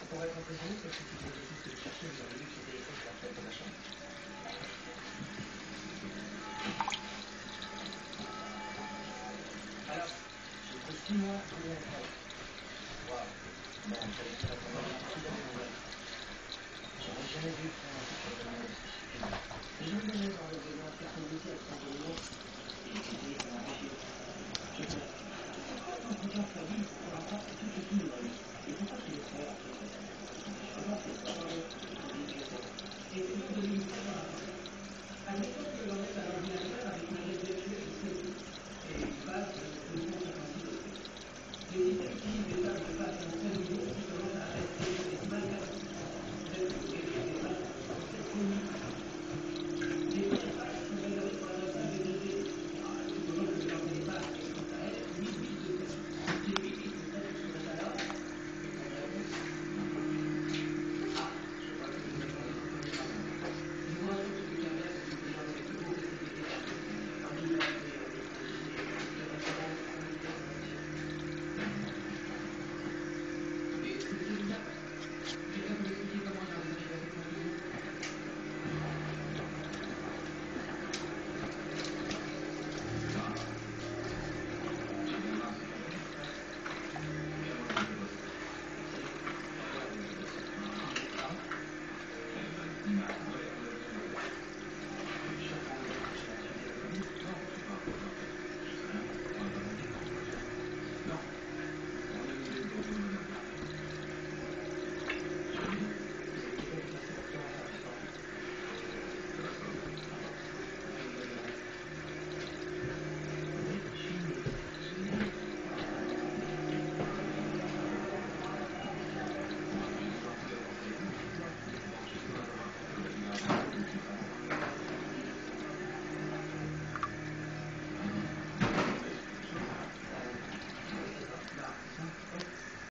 pour être impressionné, parce que c'était quelque chose que je cherchais, vous avez vu que c'était écrit sur la fenêtre de ma chambre. Alors, j'ai fait 6 mois à trouver un travail. Waouh. Bon, il fallait que je fasse un ménage tout à fait nouvelle. J'aurais jamais dû faire un truc sur le monde. Mais je me donnais par le besoin personnalisé à 30 millions. Et j'ai dit, ça m'a empêché. Je sais.